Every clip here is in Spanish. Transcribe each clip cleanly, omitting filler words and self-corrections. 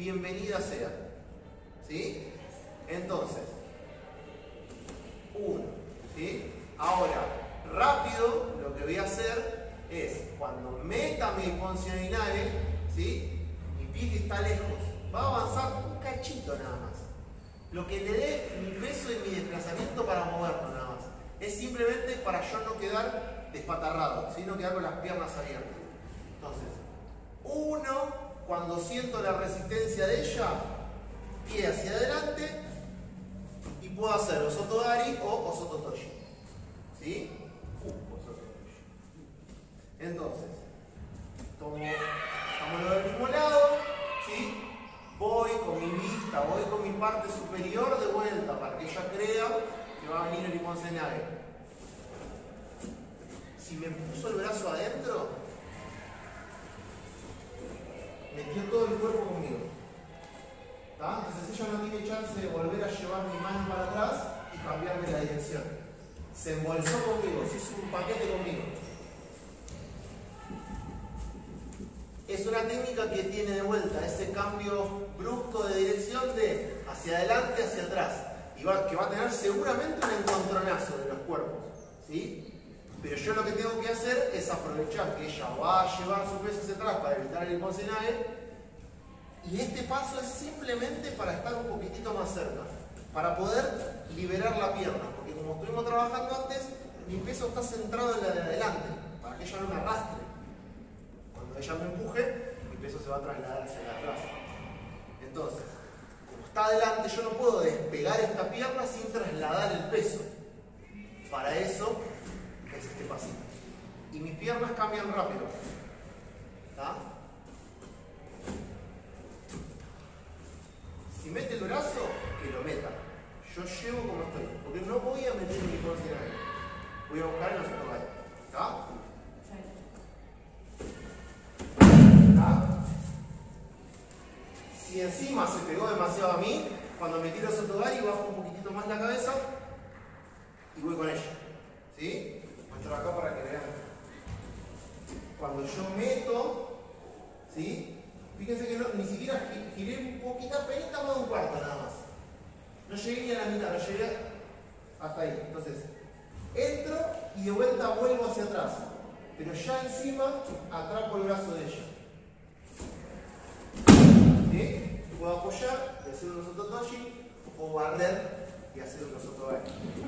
bienvenida sea. ¿Sí? Entonces, 1. ¿Sí? Ahora, rápido, lo que voy a hacer es, cuando meta mi poncioninale, ¿sí? Mi pie que está lejos, va a avanzar un cachito nada más. Lo que le dé mi peso y mi desplazamiento para moverlo nada más. Es simplemente para yo no quedar despatarrado, sino quedar con las piernas abiertas. Entonces, 1, cuando siento la resistencia de ella, pie hacia adelante y puedo hacer o Osotogari o Osototoshi. ¿Sí? Osototoshi. Entonces, estamos los del mismo lado, ¿sí? Voy con mi vista, voy con mi parte superior de vuelta para que ella crea que va a venir el Iponsenage. Si me puso el brazo adentro, metió todo el cuerpo conmigo. ¿Tá? Entonces ella no tiene chance de volver a llevar mi mano para atrás y cambiarme la dirección. Se embolsó conmigo, se hizo un paquete conmigo. Es una técnica que tiene de vuelta ese cambio brusco de dirección de hacia adelante, hacia atrás. Y que va a tener seguramente un encontronazo de los cuerpos. ¿Sí? Pero yo lo que tengo que hacer es aprovechar que ella va a llevar su peso hacia atrás para evitar el Iponsenage. Y este paso es simplemente para estar un poquitito más cerca, para poder liberar la pierna, porque como estuvimos trabajando antes, mi peso está centrado en la de adelante, para que ella no me arrastre. Cuando ella me empuje, mi peso se va a trasladar hacia la atrás. Entonces, como está adelante, yo no puedo despegar esta pierna sin trasladar el peso. Para eso es este pasito. Y mis piernas cambian rápido. ¿Tá? Si mete el brazo, que lo meta. Yo llevo como estoy. Porque no voy a meter mi Iponsenage. Voy a buscar en los Osotogari. ¿Está? ¿Está? Si encima se pegó demasiado a mí, cuando me tiro Osotogari bajo un poquitito más la cabeza y voy con ella. ¿Sí? Muestro acá para que vean. Cuando yo meto, ¿sí? Fíjense que ni siquiera giré un poquito, penita más de un cuarto nada más. No llegué ni a la mitad, no llegué hasta ahí. Entonces, entro y de vuelta vuelvo hacia atrás. Pero ya encima atrapo el brazo de ella. ¿Sí? Puedo apoyar y hacer un Osototoshi o barrer y hacer un Osotogari.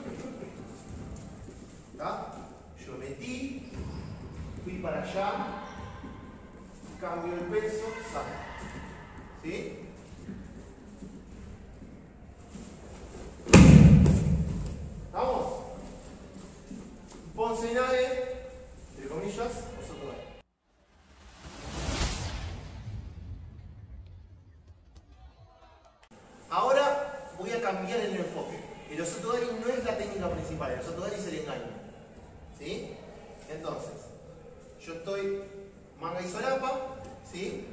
¿Está? Yo metí, fui para allá, cambio el peso, saco. ¿Sí? ¿Vamos? Iponsenage, entre comillas, Osotogari. Ahora voy a cambiar el enfoque. El Osotogari no es la técnica principal, el Osotogari es el engaño. ¿Sí? Entonces, yo estoy manga y solapa, ¿sí?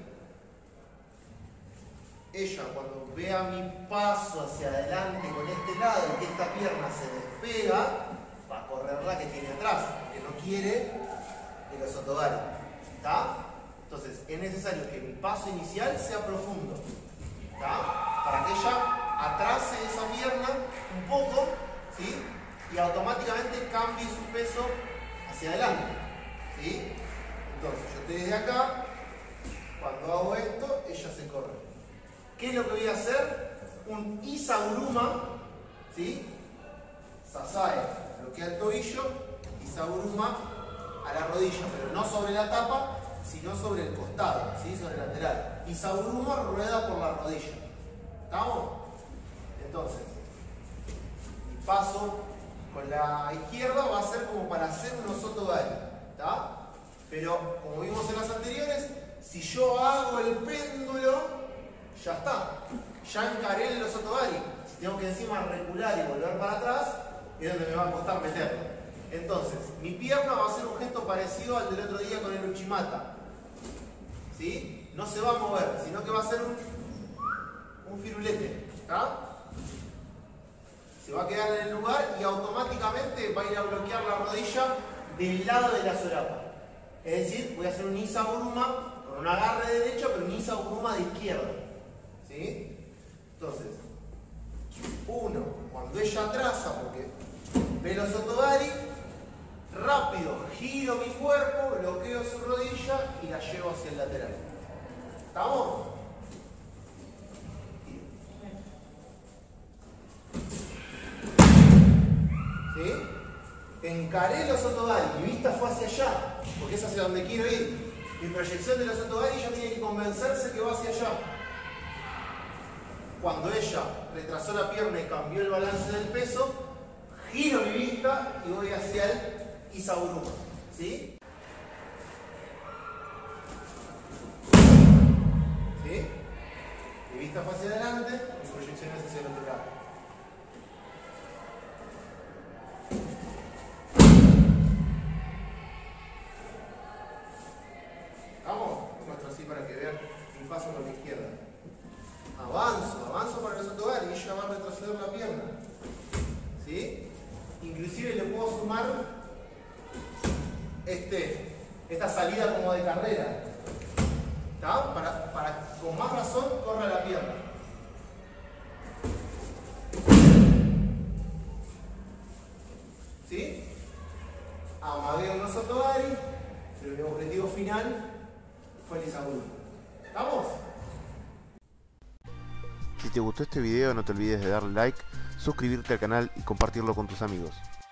Ella cuando vea mi paso hacia adelante con este lado y que esta pierna se despega, va a correr la que tiene atrás, porque no quiere el Osotogari. ¿Está? Entonces, es necesario que mi paso inicial sea profundo. ¿Está? Para que ella atrase esa pierna un poco, ¿sí? Y automáticamente cambie su peso hacia adelante. ¿Sí? Entonces, yo estoy desde acá, cuando hago esto, ella se corre. ¿Qué es lo que voy a hacer? Un Isaguruma, ¿sí? Sasae, bloquea el tobillo, Isaguruma a la rodilla, pero no sobre la tapa, sino sobre el costado, ¿sí? Sobre el lateral. Isaguruma rueda por la rodilla. ¿Estamos? Entonces, mi paso con la izquierda va a ser como para hacer un Osotogari. ¿Está? Pero, como vimos en las anteriores, si yo hago el péndulo, ya está. Ya encaré el Osotogari. Si tengo que encima recular y volver para atrás, es donde me va a costar meterlo. Entonces, mi pierna va a hacer un gesto parecido al del otro día con el Uchimata. ¿Sí? No se va a mover, sino que va a ser un firulete. ¿Está? Se va a quedar en el lugar y automáticamente va a ir a bloquear la rodilla del lado de la solapa. Es decir, voy a hacer un Isaguruma con un agarre derecho, pero un Isaguruma de izquierda. ¿Sí? Entonces, uno, cuando ella atrasa, porque ve los Sotobari, rápido giro mi cuerpo, bloqueo su rodilla y la llevo hacia el lateral. ¿Estamos? ¿Sí? Encaré los Sotobari, mi vista fue hacia allá, porque es hacia donde quiero ir. Mi proyección de los Sotobari ya tiene que convencerse que va hacia allá. Cuando ella retrasó la pierna y cambió el balance del peso, giro mi vista y voy hacia el Isaburuma. ¿Sí? ¿Sí? Mi vista fue hacia adelante, mi proyección es hacia el otro lado. ¿Vamos? Muestro así para que vean mi paso con la izquierda. Avanzo para el Sotobari y ella va a retroceder la pierna. ¿Sí? Inclusive le puedo sumar esta salida como de carrera. ¿Está? Para con más razón corra la pierna. ¿Sí? Amagueo unos Sotobari, pero mi objetivo final fue el Isaburuma. ¿Estamos? Si te gustó este video no te olvides de darle like, suscribirte al canal y compartirlo con tus amigos.